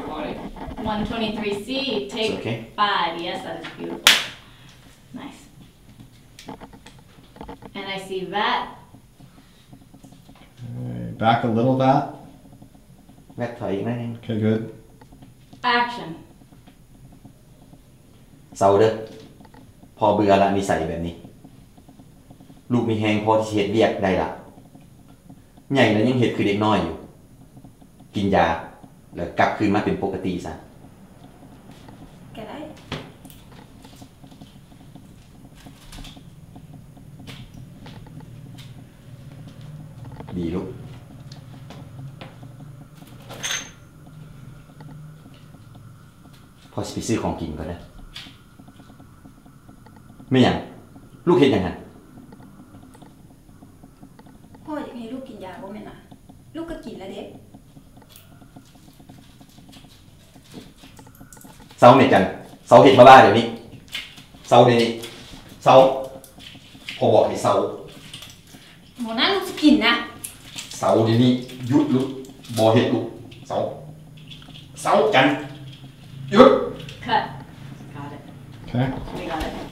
123C, take okay. 5. Yes, that is beautiful. Nice. And I see that. Alright, back a little vat. แวะถอยอีกนิดนึง Okay, good. Action. เศร้าเด้อพอเบื่อละนิสัยแบบนี้ลูกมีแฮงพอที่เฮ็ดเวียกได้ละใหญ่แล้วยังเฮ็ดคือเด็กน้อยอยู่กินยาแล้วกลับคืนมาเป็นปกติซะก็ได้ดีลูกพอสิไปซื้อของกินก่อนนะไม่หยังลูกเฮ็ดหยังหั่นพ่ออยากให้ลูกกินยาบ่แม่นน่ะลูกก็กินแล้วเด้เซาเม็ดกันเซาเฮ็ดบ้าๆเดี๋ยวนี้เซาเดี๋ยวนี้เซาพอบอกให้เซาหมอนั่นลูกสิกินนะเซาเดี๋ยวนี้หยุดลูกบ่เฮ็ดลูกเซากันหยุด Cut. Got it. Okay. We got it.